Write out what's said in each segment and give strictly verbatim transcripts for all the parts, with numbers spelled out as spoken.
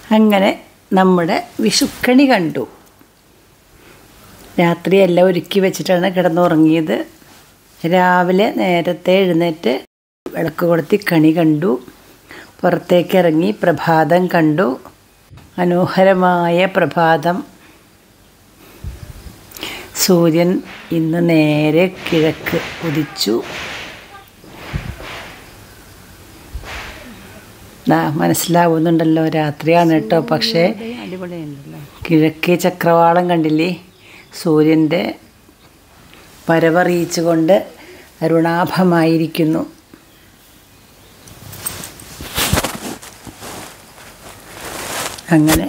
അങ്ങനെ നമ്മുടെ വിഷുക്കണി കണ്ടു. രാത്രിയെല്ലാം ഒരുക്കി വെച്ചിട്ടാണ് കിടന്നുറങ്ങിയത്. രാവിലെ നേരത്തെ എഴുന്നേറ്റ് വിളക്ക് കൊളുത്തി കണി കണ്ടു. പുറത്തേക്ക് ഇറങ്ങി പ്രഭാതം കണ്ടു. മനോഹരമായ പ്രഭാതം. സൂര്യൻ ഇന്ന് നേരെ കിഴക്ക് ഉദിച്ചു. മനസ്സിലാവുന്നുണ്ടല്ലോ, രാത്രിയാണ് കേട്ടോ. പക്ഷേ കിഴക്കേ ചക്രവാളം കണ്ടില്ലേ? സൂര്യൻ്റെ വരവറിയിച്ചുകൊണ്ട് അരുണാഭമായിരിക്കുന്നു. അങ്ങനെ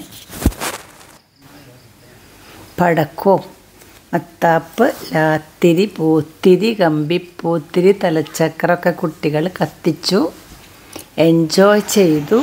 പടക്കവും മത്താപ്പ്, ലാത്തിരി, പൂത്തിരി, കമ്പിപ്പൂത്തിരി, തലച്ചക്രമൊക്കെ കുട്ടികൾ കത്തിച്ചു, എൻജോയ് ചെയ്തു.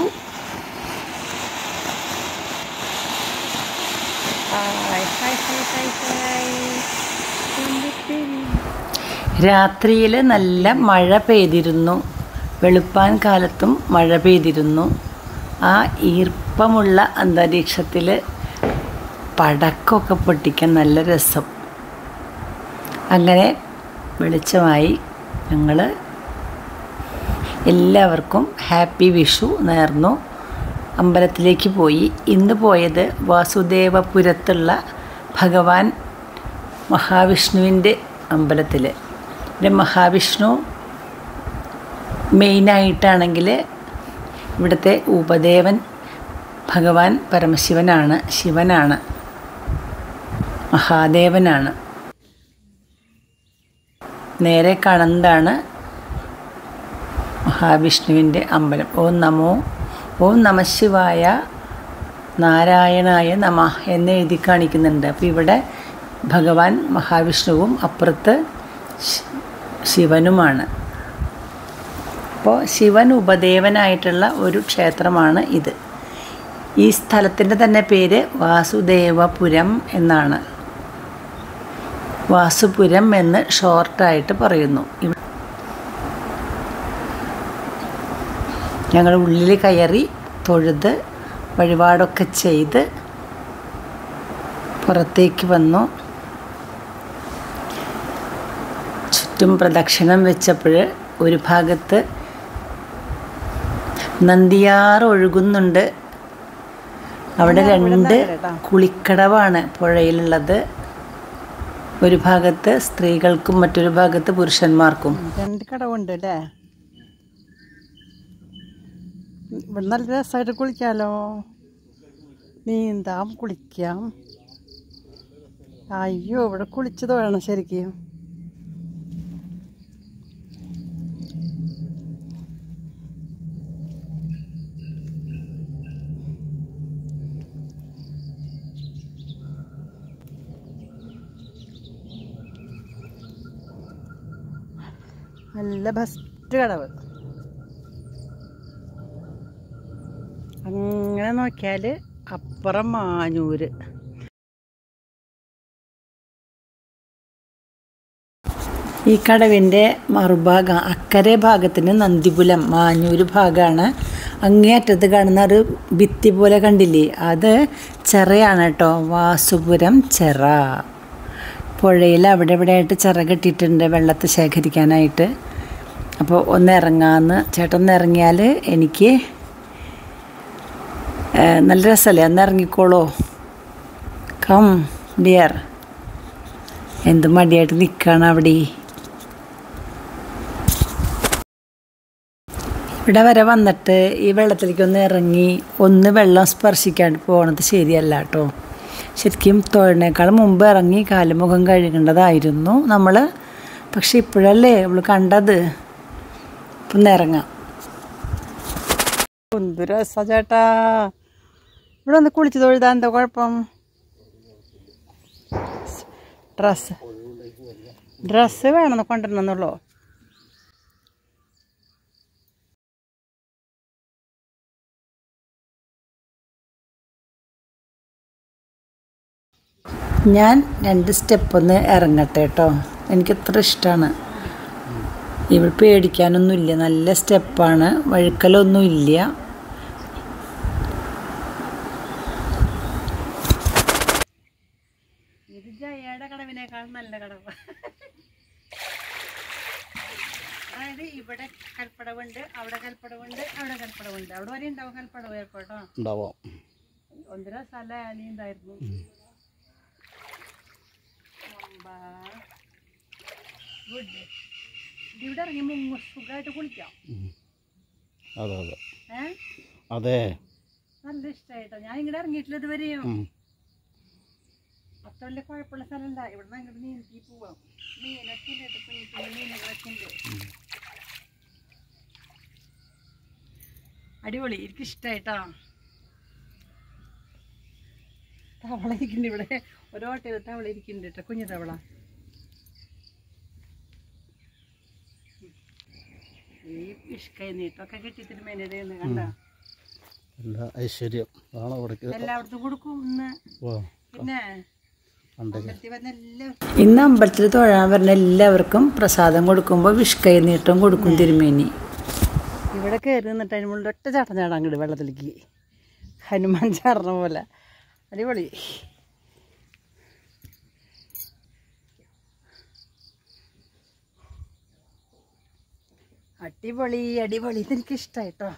രാത്രിയിൽ നല്ല മഴ പെയ്തിരുന്നു. വെളുപ്പാൻ കാലത്തും മഴ പെയ്തിരുന്നു. ആ ഈർപ്പമുള്ള അന്തരീക്ഷത്തിൽ പടക്കമൊക്കെ പൊട്ടിക്കാൻ നല്ല രസം. അങ്ങനെ വെളിച്ചമായി. ഞങ്ങൾ എല്ലാവർക്കും ഹാപ്പി വിഷു നേർന്നു. അമ്പലത്തിലേക്ക് പോയി. ഇന്ന് പോയത് വാസുദേവപുരത്തുള്ള ഭഗവാൻ മഹാവിഷ്ണുവിൻ്റെ അമ്പലത്തിൽ. ഇവിടെ മഹാവിഷ്ണു മെയിനായിട്ടാണെങ്കിൽ ഇവിടുത്തെ ഉപദേവൻ ഭഗവാൻ പരമശിവനാണ്, ശിവനാണ്, മഹാദേവനാണ്. നേരെ കാണുന്നതാണ് മഹാവിഷ്ണുവിൻ്റെ അമ്പലം. ഓം നമോ ഓം നമഃശിവായ നാരായണായ നമഃ എന്ന് എഴുതി കാണിക്കുന്നുണ്ട്. അപ്പോൾ ഇവിടെ ഭഗവാൻ മഹാവിഷ്ണുവും അപ്പുറത്ത് ശിവനുമാണ്. അപ്പോൾ ശിവൻ ഉപദേവനായിട്ടുള്ള ഒരു ക്ഷേത്രമാണ് ഇത്. ഈ സ്ഥലത്തിൻ്റെ തന്നെ പേര് വാസുദേവപുരം എന്നാണ്. വാസുപുരം എന്ന് ഷോർട്ടായിട്ട് പറയുന്നു. ഞങ്ങൾ ഉള്ളിൽ കയറി തൊഴുത് വഴിപാടൊക്കെ ചെയ്ത് പുറത്തേക്ക് വന്നു. ചുറ്റും പ്രദക്ഷിണം വെച്ചപ്പോൾ ഒരു ഭാഗത്ത് നന്ദിയാർ ഒഴുകുന്നുണ്ട്. അവിടെ രണ്ട് കുളിക്കടവാണ് പുഴയിലുള്ളത്. ഒരു ഭാഗത്ത് സ്ത്രീകൾക്കും മറ്റൊരു ഭാഗത്ത് പുരുഷന്മാർക്കും. രണ്ട് കടവുണ്ട് അല്ലേ? ഇവിടെ നല്ല രസമായിട്ട് കുളിക്കാമല്ലോ. നീന്താം, കുളിക്കാം. അയ്യോ, ഇവിടെ കുളിച്ചത് വേണം ശരിക്കും. നല്ല ബെസ്റ്റ് കടവ്. അങ്ങനെ നോക്കിയാൽ അപ്പുറം മാഞ്ഞൂര്. ഈ കടവിൻ്റെ മറുഭാഗം അക്കരെ ഭാഗത്തിന് നന്ദിപുലം, മാഞ്ഞൂര് ഭാഗമാണ്. അങ്ങേയറ്റത്ത് കാണുന്ന ഒരു ഭിത്തി പോലെ കണ്ടില്ലേ, അത് ചിറയാണ് കേട്ടോ. വാസുപുരം ചിറ. പുഴയിൽ അവിടെ ഇവിടെ ആയിട്ട് ചിറ കെട്ടിയിട്ടുണ്ട് വെള്ളത്തെ ശേഖരിക്കാനായിട്ട്. അപ്പോൾ ഒന്ന് ഇറങ്ങാമെന്ന് ചേട്ടൻ ഒന്ന് ഇറങ്ങിയാൽ എനിക്ക് നല്ല രസമല്ലേ, ഒന്ന് ഇറങ്ങിക്കോളൂ. Come dear. എന്ത് മടിയായിട്ട് നിൽക്കുകയാണ് അവിടെ. ഇവിടെ വരെ വന്നിട്ട് ഈ വെള്ളത്തിലേക്ക് ഒന്ന് ഇറങ്ങി ഒന്ന് വെള്ളം സ്പർശിക്കാണ്ട് പോകുന്നത് ശരിയല്ല കേട്ടോ. ശരിക്കും തൊഴിലിനേക്കാൾ മുമ്പ് ഇറങ്ങി കാലുമുഖം കഴുകേണ്ടതായിരുന്നു നമ്മൾ. പക്ഷെ ഇപ്പോഴല്ലേ നമ്മൾ കണ്ടത്. ഇപ്പം ഒന്ന് ഇറങ്ങാം. എന്ത് രസാ ചേട്ടാ. ഇവിടെ ഒന്ന് കുളിച്ച് തൊഴുതാ എന്താ കുഴപ്പം? ഡ്രസ്സ് ഡ്രസ്സ് വേണമെന്ന് കൊണ്ടുവരണമെന്നുള്ളൂ. ഞാൻ രണ്ട് സ്റ്റെപ്പൊന്ന് ഇറങ്ങട്ടെ കേട്ടോ. എനിക്കത്ര ഇഷ്ടമാണ്. ഇവിടെ പേടിക്കാനൊന്നുമില്ല, നല്ല സ്റ്റെപ്പാണ്, വഴുക്കലൊന്നുമില്ല. കടവിനേക്കാൾ നല്ല കടവ. അതായത് ഇവിടെ കൽപ്പടവുണ്ട്, അവിടെ കൽപ്പടവുണ്ട്, അവിടെ കൽപ്പടവുണ്ട്. അവിടെ വരെ ഉണ്ടാവും കൽപ്പടവ് ഏർപ്പാട്ടോ. ഉണ്ടാവാം. ഒന്നര സ്ഥലം ആനി ഉണ്ടായിരുന്നു. ഗുഡ്. ഇവിടെ ഇറങ്ങി മുങ്ങ സുഖമായിട്ട് കുളിക്കാം. അതെ അതെ ഏഹ് അതെ, നല്ല ഇഷ്ടമായിട്ടോ. ഞാൻ ഇങ്ങോട്ട് ഇറങ്ങിയിട്ടില്ല ഇതുവരെയും. അത്ര വലിയ കുഴപ്പമുള്ള സ്ഥലമല്ല. ഇവിടെ നിന്ന് അങ്ങോട്ട് നീന്തി പോവാം. മീനൊക്കെ ഉണ്ട്, കുഞ്ഞു കുഞ്ഞു മീനുകളൊക്കെ ഉണ്ട്. അടിപൊളി, എനിക്ക് ഇഷ്ടമായിട്ടോ. തവള ഇരിക്കുന്നുണ്ട് ഇവിടെ, ഓരോട്ടയിൽ തവള ഇരിക്കുന്നുണ്ട് കേട്ടോ, കുഞ്ഞു തവള. ഈ ഇഷ്കൈ നീട്ടൊക്കെ കിട്ടിയിട്ട് മേനേന്ന് കണ്ട എല്ലാ ഐശ്വര്യം എല്ലായിടത്തും കൊടുക്കും ഇന്ന്. പിന്നെ ഇന്ന് അമ്പലത്തിൽ തൊഴാൻ വരുന്ന എല്ലാവർക്കും പ്രസാദം കൊടുക്കുമ്പോൾ വിഷ്കൈ നീട്ടം കൊടുക്കും തിരുമേനി. ഇവിടെ കയറി നിന്നിട്ട് അതിന് മുകളിൽ ഒറ്റ ചാട്ടം ചാടാൻ അങ്ങോട്ട് വെള്ളത്തിലേക്ക്, ഹനുമാൻ ചാടണ പോലെ. അടിപൊളി. അടിപൊളി അടിപൊളി, ഇതെനിക്ക് ഇഷ്ടമായിട്ടോ.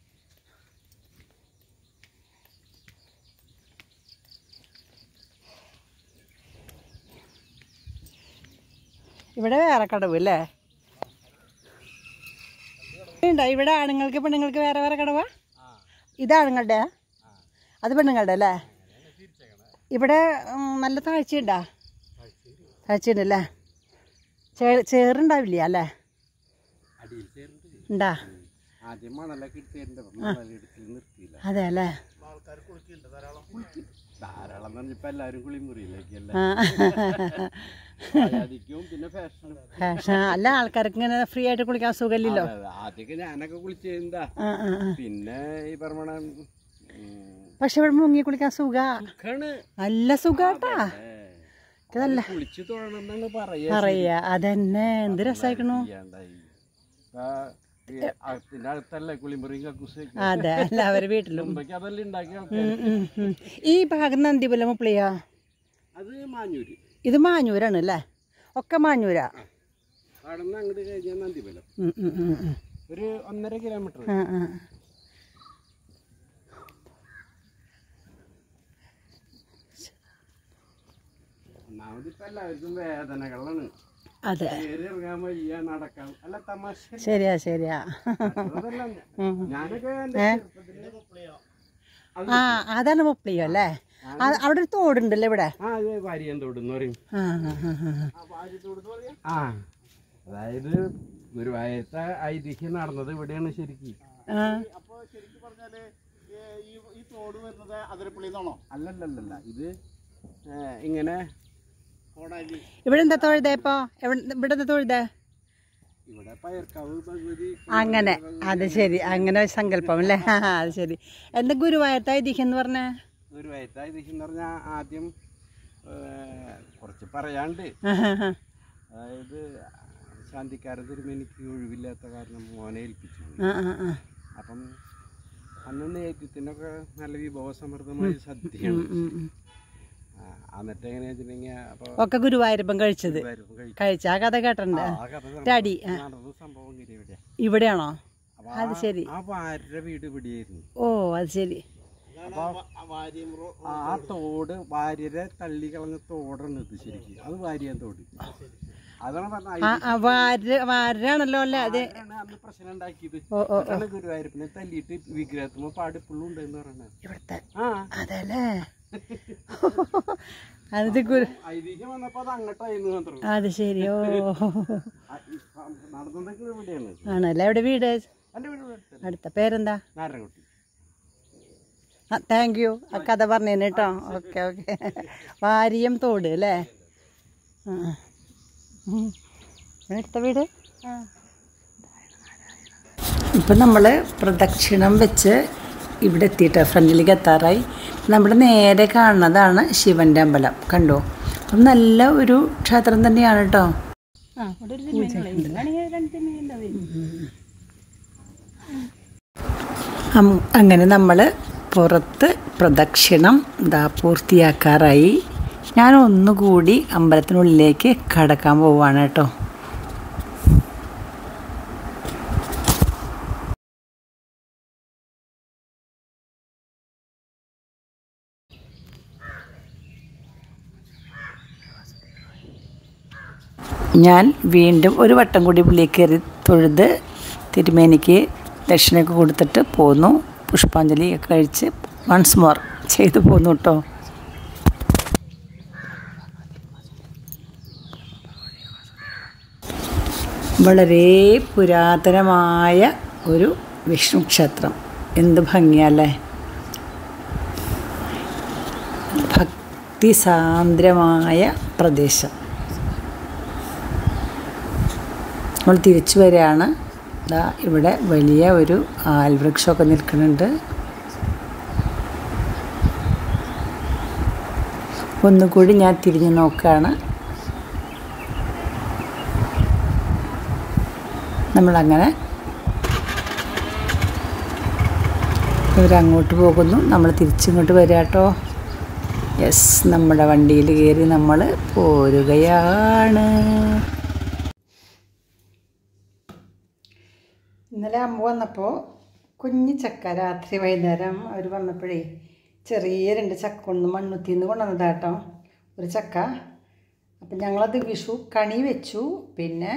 ഇവിടെ വേറെ കടവ് അല്ലേ ഉണ്ടോ? ഇവിടെ ആണുങ്ങൾക്ക് പെണ്ണുങ്ങൾക്ക് വേറെ വേറെ കടവാ? ഇത് ആണുങ്ങളുടെ, അത് പെണ്ണുങ്ങളുടെ അല്ലേ? ഇവിടെ നല്ല താഴ്ചയുണ്ടാ? താഴ്ചയുണ്ടല്ലേ? ചേ ചേറുണ്ടാവില്ല അല്ലേ? ഉണ്ടാ? അതെ അല്ലേ? ഫാഷൻ അല്ല, ആൾക്കാർക്ക് ഇങ്ങനെ ഫ്രീ ആയിട്ട് കുളിക്കാൻ സുഖമില്ലല്ലോ. ആദ്യമൊക്കെ ഞാനൊക്കെ കുളിച്ചാ, പിന്നെ ഈ പറഞ്ഞ പക്ഷെ ഇവിടെ മുങ്ങി കുളിക്കാൻ സുഖ, നല്ല സുഖാട്ടാ. ഇതല്ല പറയാ, അതന്നെ എന്ത് രസായിക്കണു. അതെ, എല്ലാവരും വീട്ടിലും. ഈ ഭാഗം നന്ദിപുലം മുപ്പിളിയാ? ഇത് മാഞ്ഞൂരാണ് അല്ലേ? ഒക്കെ മാഞ്ഞൂരാ. ഒരു ഒന്നര കിലോമീറ്റർ. ഒന്നാമത് ഇപ്പൊ എല്ലാവർക്കും വേദനകളാണ്. അതെ, നടക്കാം. അല്ല തമാശ. ശരിയാ ശരിയാ. ഞാനൊക്കെ ആ അതാണ് മുപ്പിളിയോ അല്ലേ? അവിടെ ഒരു തോടുണ്ടല്ലോ ഇവിടെ. അതായത് ഗുരുവായൂരത്തെ ഐതിഹ്യം നടന്നത് ഇവിടെയാണ് ശരിക്കും. അല്ലല്ലല്ല, ഇത് ഇങ്ങനെ ഇവിടെ എന്താ തൊഴുതേ? ഇപ്പൊ ഇവിടെ എന്താ തൊഴുതേ? ഇവിടെ പയർക്കാവ് ഭഗവതി. അങ്ങനെ, അത് ശരി, അങ്ങനെ സങ്കല്പം അല്ലേ? അത് ശരി. എന്താ ഗുരുവായൂരത്തെ ഐതിഹ്യം എന്ന് പറഞ്ഞ? ഗുരുവായൂരത്തെ ഐതിഹ്യം എന്ന് പറഞ്ഞാൽ ആദ്യം കുറച്ച് പറയാണ്ട്, അതായത് ശാന്തിക്കാരൻ തിരുമേനിക്ക് ഒഴിവില്ലാത്ത കാരണം മോനെ ഏൽപ്പിച്ചു. അപ്പം അന്ന് നേതൃത്വത്തിനൊക്കെ നല്ല വിഭവസമൃദ്ധമായ സദ്യയാണ്. എന്നിട്ട് എങ്ങനെയാ വെച്ചിട്ടുണ്ടെങ്കിൽ ഒക്കെ ഗുരുവായൂരപ്പം കഴിച്ചത് കഴിച്ച ആ കഥ കേട്ടിട്ടുണ്ട്. ഡാഡി സംഭവം ഇവിടെയാണോ? അത് ശരി. ആ ഭാര്യയുടെ വീട് ഇവിടെയായിരുന്നു. ഓ അത് ശരി. ആ തോട് ഭാര്യരെ തള്ളി കളഞ്ഞ തോടാണ് ഇത് ശരിക്കും. അത് ഭാര്യ തോട്. അതാണ് വാരാണല്ലോ അല്ലേ? അതെ, അന്ന് പ്രശ്നം ഉണ്ടാക്കിയത്. ഗുരുവായൂരപ്പനെ തല്ലിയിട്ട് വിഗ്രഹത്തുമ്പോ പാടിപ്പുള്ളും ഉണ്ടെന്ന് പറയുന്നത് ഇവിടുത്തെ. അതല്ലേ? അത് ഗുരു ഐതിഹ്യം വന്നപ്പോ അത് അങ്ങോട്ടായിരുന്നു മാത്രം. അത് ശരിയോ? നടന്നതൊക്കെ ഇവിടെയാണ്. ആണല്ലേ? എവിടെ വീട്? അടുത്ത പേരെന്താ? നാരായണകുട്ടി. ആ താങ്ക് യു, ആ കഥ പറഞ്ഞേന് കേട്ടോ. Okay okay. വാരിയം തോട് അല്ലേ? ആ അടുത്ത വീട്. ഇപ്പം നമ്മൾ പ്രദക്ഷിണം വെച്ച് ഇവിടെ എത്തിയിട്ട് ഫ്രണ്ടിലേക്ക് എത്താറായി. നമ്മുടെ നേരെ കാണുന്നതാണ് ശിവൻ്റെ അമ്പലം. കണ്ടോ? അപ്പം നല്ല ഒരു ക്ഷേത്രം തന്നെയാണ് കേട്ടോ. അങ്ങനെ നമ്മൾ പുറത്ത് പ്രദക്ഷിണം ഇതാ പൂർത്തിയാക്കാറായി. ഞാൻ ഒന്നുകൂടി അമ്പലത്തിനുള്ളിലേക്ക് കടക്കാൻ പോവുകയാണ് കേട്ടോ. ഞാൻ വീണ്ടും ഒരു വട്ടം കൂടി പുള്ളിയിൽ കയറി തൊഴുത് തിരുമേനിക്ക് ദക്ഷിണയൊക്കെ കൊടുത്തിട്ട് പോന്നു. പുഷ്പാഞ്ജലി ഒക്കെ കഴിച്ച് വൺസ് മോർ ചെയ്തു പോന്നു കേട്ടോ. വളരെ പുരാതനമായ ഒരു വിഷ്ണു ക്ഷേത്രം. എന്ത് ഭംഗിയല്ലേ. ഭക്തിസാന്ദ്രമായ പ്രദേശം. നമ്മൾ തിരിച്ചു വരികയാണ്. ദാ ഇവിടെ വലിയ ഒരു ആൽവൃക്ഷമൊക്കെ നിൽക്കുന്നുണ്ട്. ഒന്നുകൂടി ഞാൻ തിരിഞ്ഞു നോക്കുകയാണ്. നമ്മളങ്ങനെ ഇവരങ്ങോട്ട് പോകുന്നു, നമ്മൾ തിരിച്ചിങ്ങോട്ട് വരിക കേട്ടോ. യെസ്, നമ്മുടെ വണ്ടിയിൽ കയറി നമ്മൾ പോരുകയാണ്. ഇന്നലെ അമ്മ വന്നപ്പോൾ കുഞ്ഞു ചക്ക രാത്രി വൈകുന്നേരം അവർ വന്നപ്പോഴേ ചെറിയ രണ്ട് ചക്ക കൊണ്ട് മണ്ണുത്തിയിൽ നിന്ന് കൊണ്ടുവന്നതാട്ടോ ഒരു ചക്ക. അപ്പം ഞങ്ങളത് വിഷു കണി വെച്ചു. പിന്നെ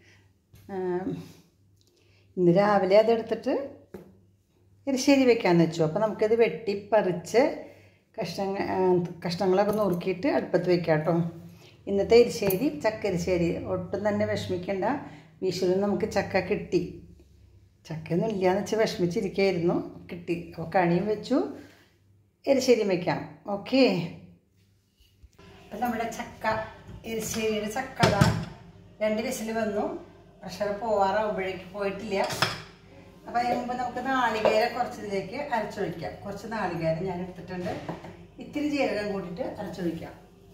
ഇന്ന് രാവിലെ അതെടുത്തിട്ട് എരിശ്ശേരി വെക്കാമെന്ന് വെച്ചു. അപ്പോൾ നമുക്കിത് വെട്ടിപ്പറിച്ച് കഷ്ണങ്ങൾ കഷ്ണങ്ങളൊക്കെ നുറുക്കിയിട്ട് അടുപ്പത്ത് വെക്കാം കേട്ടോ. ഇന്നത്തെ എരിശ്ശേരി ചക്ക എരിശ്ശേരി. ഒട്ടും തന്നെ വിഷമിക്കേണ്ട, വിഷുവിന് നമുക്ക് ചക്ക കിട്ടി. ചക്കയൊന്നും ഇല്ലയെന്ന് വെച്ചാൽ വിഷമിച്ചിരിക്കുകയായിരുന്നു, കിട്ടി. അപ്പോൾ കണിയും വെച്ചു, എരിശ്ശേരിയും വയ്ക്കാം. ഓക്കെ, അപ്പം നമ്മുടെ ചക്ക എരിശ്ശേരിയുടെ ചക്ക രണ്ട് വിസിൽ വന്നു. പ്രഷർ പോവാറാവുമ്പോഴേക്ക് പോയിട്ടില്ല. അപ്പോൾ അതിന് മുമ്പ് നമുക്ക് നാളികേരം കുറച്ചിതിലേക്ക് അരച്ചൊഴിക്കാം. കുറച്ച് നാളികേരം ഞാൻ എടുത്തിട്ടുണ്ട്. ഇത്തിരി ജീരകം കൂട്ടിയിട്ട് അരച്ചൊഴിക്കാം.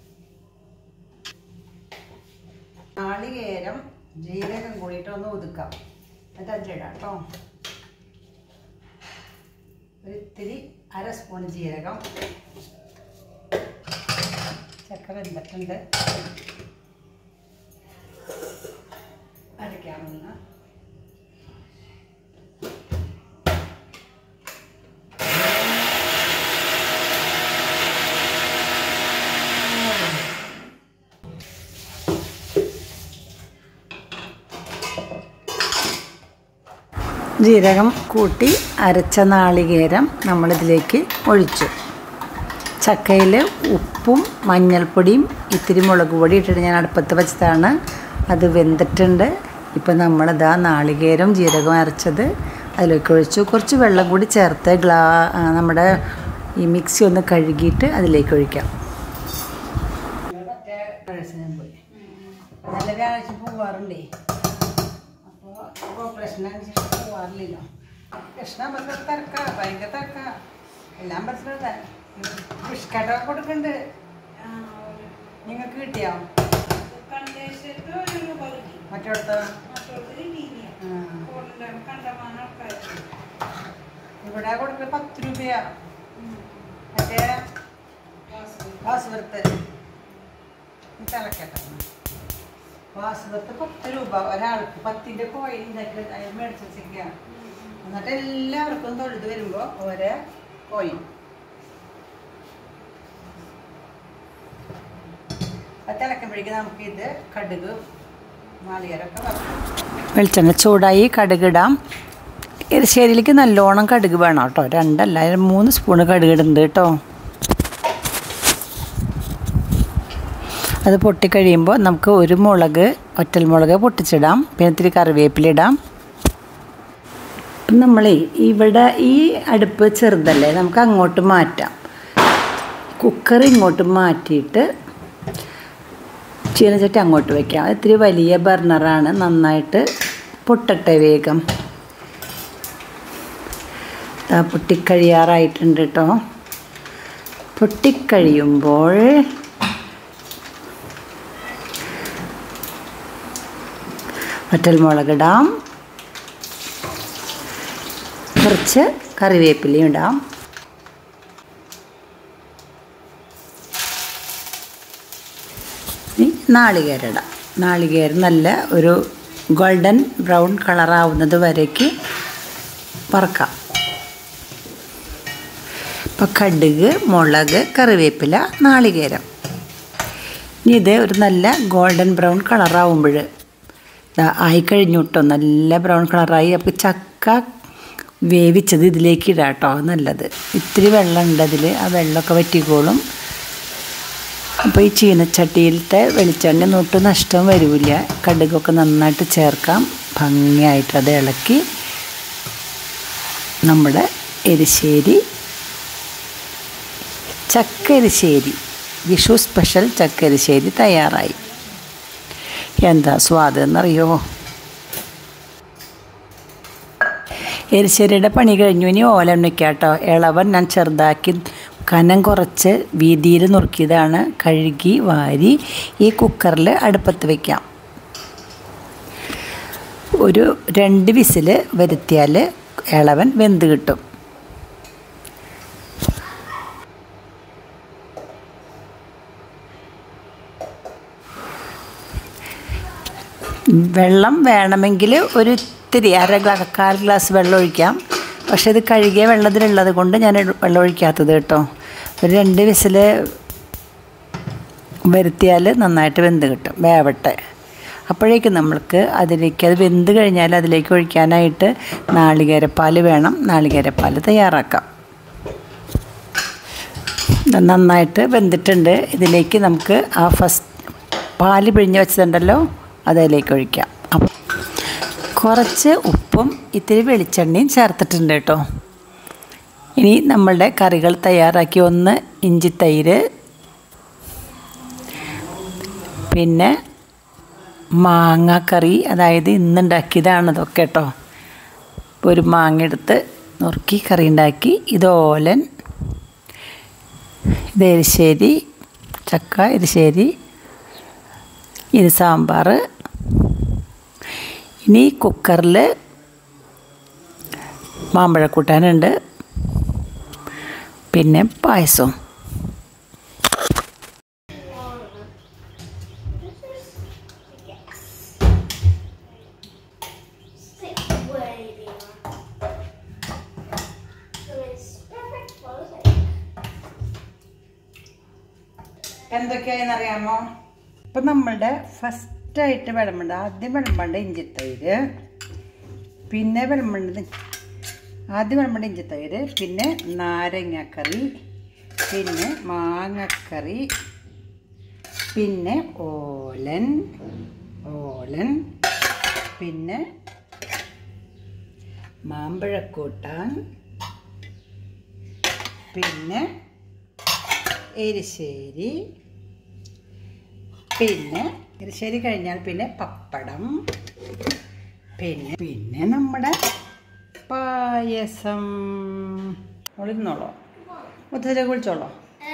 നാളികേരം ജീരകം കൂടിയിട്ട് ഒന്ന് ഒതുക്കാം. എന്നിട്ട് അരച്ചിടാം കേട്ടോ. ഒരു ഇത്തിരി അര സ്പൂൺ ജീരകം. ചക്ക വെന്തിട്ടുണ്ട്. അരയ്ക്കാമെന്ന് ജീരകം കൂട്ടി അരച്ച നാളികേരം നമ്മളിതിലേക്ക് ഒഴിച്ചു. ചക്കയിൽ ഉപ്പും മഞ്ഞൾപ്പൊടിയും ഇത്തിരി മുളക് പൊടി ഇട്ടിട്ട് ഞാൻ അടുപ്പത്ത് വെച്ചതാണ്. അത് വെന്തിട്ടുണ്ട്. ഇപ്പം നമ്മളിതാ നാളികേരം ജീരകം അരച്ചത് അതിലേക്ക് ഒഴിച്ചു. കുറച്ച് വെള്ളം കൂടി ചേർത്ത് ഗ്ലാ നമ്മുടെ ഈ മിക്സി ഒന്ന് കഴുകിയിട്ട് അതിലേക്ക് ഒഴിക്കാം. നല്ല വ്യാഴാഴ്ച പോവാറുണ്ടേ. അപ്പോൾ ഓപ്പറേഷൻ അനുസരിച്ച് പോവാറില്ലല്ലോ. കൃഷ്ണ ബസ് തിരക്ക, ഭയങ്കര തിരക്ക. എല്ലാം ബസ്സിലുണ്ട്. പുഷ്കട്ടൊക്കെ കൊടുക്കുന്നുണ്ട്. നിങ്ങൾക്ക് കിട്ടിയോ? മറ്റോടത്ത് ഇവിടെ കൊടുക്കൽ പത്ത് രൂപയാ. മറ്റേ വാസുപുരത്ത് തിളക്കട്ടെ. വാസുപുരത്ത് പത്ത് രൂപ ഒരാൾക്ക്. പത്തിൻ്റെ കോയിൽ ഇതൊക്കെ മേടിച്ച് വെച്ചിരിക്കുക. എന്നിട്ട് എല്ലാവർക്കും തൊഴുത് വരുമ്പോൾ ഓരോ കോയിൽ. അത് തിളക്കുമ്പോഴേക്കും നമുക്കിത് കടുക് നാളികേരമൊക്കെ വറുക്കും. വെളിച്ചെണ്ണ ചൂടായി കടുകിടാം. എരിശ്ശേരിയിലേക്ക് നല്ലോണം കടുക് വേണം കേട്ടോ. രണ്ടല്ല മൂന്ന് സ്പൂണ് കടുക് ഇടുന്നുണ്ട് കേട്ടോ. അത് പൊട്ടിക്കഴിയുമ്പോൾ നമുക്ക് ഒരു മുളക് ഒറ്റൽ മുളക് പൊട്ടിച്ചിടാം. പിന്നെ ഇത്തിരി കറിവേപ്പിലിടാം. നമ്മളേ ഇവിടെ ഈ അടുപ്പ് ചെറുതല്ലേ, നമുക്ക് അങ്ങോട്ട് മാറ്റാം. കുക്കർ ഇങ്ങോട്ട് മാറ്റിയിട്ട് ചീനച്ചട്ടി അങ്ങോട്ട് വയ്ക്കാം. ഇത്തിരി വലിയ ബർണറാണ്, നന്നായിട്ട് പൊട്ടട്ടെ വേഗം. പൊട്ടിക്കഴിയാറായിട്ടുണ്ട് കേട്ടോ. പൊട്ടിക്കഴിയുമ്പോൾ വറ്റൽമുളകിടാം, കുറച്ച് കറിവേപ്പിലയും ഇടാം. നാളികേരം ഇടാം. നാളികേരം നല്ല ഒരു ഗോൾഡൻ ബ്രൗൺ കളറാവുന്നത് വരേക്ക് വറക്കാം. ഇപ്പോൾ കടുക്, മുളക്, കറിവേപ്പില, നാളികേരം. ഇനി ഇത് ഒരു നല്ല ഗോൾഡൻ ബ്രൗൺ കളറാവുമ്പോൾ ആയിക്കഴിഞ്ഞു കേട്ടോ. നല്ല ബ്രൗൺ കളറായി. അപ്പോൾ ചക്ക വേവിച്ചത് ഇതിലേക്ക് ഇടാം കേട്ടോ. നല്ലത്. ഇത്തിരി വെള്ളം ഉണ്ട് അതിൽ. ആ വെള്ളമൊക്കെ വറ്റിക്കോളും. അപ്പോൾ ഈ ചീനച്ചട്ടിയിലത്തെ വെളിച്ചെണ്ണ ഒട്ട് നഷ്ടം വരില്ല. കടുകൊക്കെ നന്നായിട്ട് ചേർക്കാം. ഭംഗിയായിട്ട് അത് ഇളക്കി നമ്മുടെ എരിശ്ശേരി, ചക്ക എരിശ്ശേരി, വിഷു സ്പെഷ്യൽ ചക്ക എരിശ്ശേരി തയ്യാറായി. എന്താ സ്വാദ് എന്നറിയോ? എരിശ്ശേരിയുടെ പണി കഴിഞ്ഞു. ഇനി ഓലൻ വയ്ക്കാം കേട്ടോ. ഇളവൻ ഞാൻ ചെറുതാക്കി കനം കുറച്ച് വീതിയിൽ നുറുക്കിയതാണ്. കഴുകി വാരി ഈ കുക്കറിൽ അടുപ്പത്ത് വയ്ക്കാം. ഒരു രണ്ട് വിസിൽ വരുത്തിയാൽ ഇളവൻ വെന്ത് കിട്ടും. വെള്ളം വേണമെങ്കിൽ ഒരു ഇത്തിരി അര ഗ്ലാസ് കാൽ ഗ്ലാസ് വെള്ളം ഒഴിക്കാം. പക്ഷേ ഇത് കഴുകിയ വെള്ളത്തിലുള്ളത് കൊണ്ട് ഞാൻ വെള്ളം ഒഴിക്കാത്തത് കേട്ടോ. ഒരു രണ്ട് വിസിൽ വരുത്തിയാൽ നന്നായിട്ട് വെന്ത് കിട്ടും. വേവട്ടെ. അപ്പോഴേക്കും നമ്മൾക്ക് അതിലേക്ക്, അത് വെന്ത് കഴിഞ്ഞാൽ അതിലേക്ക് ഒഴിക്കാനായിട്ട് നാളികേരപ്പാൽ വേണം. നാളികേരപ്പാൽ തയ്യാറാക്കാം. നന്നായിട്ട് വെന്തിട്ടുണ്ട്. ഇതിലേക്ക് നമുക്ക് ആ ഫസ്റ്റ് പാൽ പിഴിഞ്ഞ് വെച്ചതുണ്ടല്ലോ അതിലേക്ക് ഒഴിക്കാം. കുറച്ച് ഉപ്പും ഇത്തിരി വെളിച്ചെണ്ണയും ചേർത്തിട്ടുണ്ട് കേട്ടോ. ഇനി നമ്മളുടെ കറികൾ തയ്യാറാക്കി. ഒന്ന് ഇഞ്ചിത്തൈര്, പിന്നെ മാങ്ങാക്കറി, അതായത് ഇന്നുണ്ടാക്കിയതാണ് ഇതൊക്കെ കേട്ടോ. ഒരു മാങ്ങ എടുത്ത് നുറുക്കി കറി ഉണ്ടാക്കി. ഇത് ഓലൻ, ഇത് എരിശ്ശേരി, ചക്ക എരിശ്ശേരി, ഇത് സാമ്പാർ. ഇനി കുക്കറിൽ മാമ്പഴക്കൂട്ടാനുണ്ട്, പിന്നെ പായസവും. എന്തൊക്കെയായെന്നറിയാമോ? ഇപ്പം നമ്മളുടെ ഫസ്റ്റായിട്ട് വിളമ്പേണ്ടത്, ആദ്യം വിളമ്പേണ്ട ഇഞ്ചിത്തൈര്, പിന്നെ വിളമ്പേണ്ടത് ആദ്യം വിളമ്പേണ്ട ഇഞ്ചിത്തൈര്, പിന്നെ നാരങ്ങക്കറി, പിന്നെ മാങ്ങക്കറി, പിന്നെ ഓലൻ ഓലൻ പിന്നെ മാമ്പഴക്കൂട്ടാൻ, പിന്നെ എരിശ്ശേരി, പിന്നെ എരിശ്ശേരി കഴിഞ്ഞാൽ പിന്നെ പപ്പടം, പിന്നെ പിന്നെ നമ്മുടെ പായസം. ഒളിരുന്നോളോ, മുത്തശ്ശിയെ കുളിച്ചോളോ.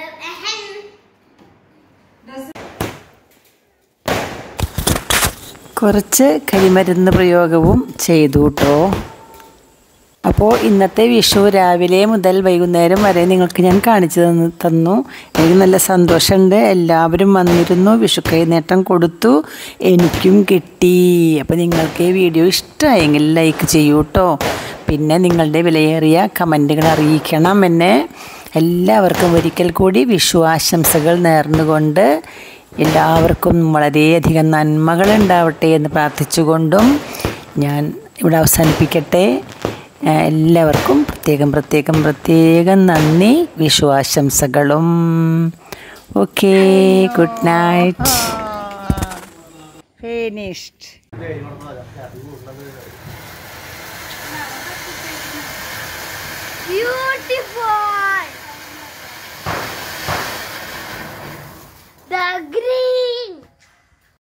കുറച്ച് കരിമരുന്ന് പ്രയോഗവും ചെയ്തു കേട്ടോ. അപ്പോൾ ഇന്നത്തെ വിഷു രാവിലെ മുതൽ വൈകുന്നേരം വരെ നിങ്ങൾക്ക് ഞാൻ കാണിച്ചു തന്നു തന്നു എനിക്ക് നല്ല സന്തോഷമുണ്ട്. എല്ലാവരും വന്നിരുന്നു, വിഷു കൈനീട്ടം കൊടുത്തു, എനിക്കും കിട്ടി. അപ്പോൾ നിങ്ങൾക്ക് ഈ വീഡിയോ ഇഷ്ടമായെങ്കിൽ ലൈക്ക് ചെയ്യൂ കേട്ടോ. പിന്നെ നിങ്ങളുടെ വിലയേറിയ കമൻറ്റുകൾ അറിയിക്കണം എന്നെ. എല്ലാവർക്കും ഒരിക്കൽ കൂടി വിഷു ആശംസകൾ നേർന്നുകൊണ്ട് എല്ലാവർക്കും വളരെയധികം നന്മകൾ ഉണ്ടാവട്ടെ എന്ന് പ്രാർത്ഥിച്ചുകൊണ്ടും ഞാൻ ഇവിടെ അവസാനിപ്പിക്കട്ടെ. എല്ലാവർക്കും പ്രത്യേകം പ്രത്യേകം പ്രത്യേകം നന്ദി, വിഷു ആശംസകളും. Okay, good night. Finished. Beautiful. The green.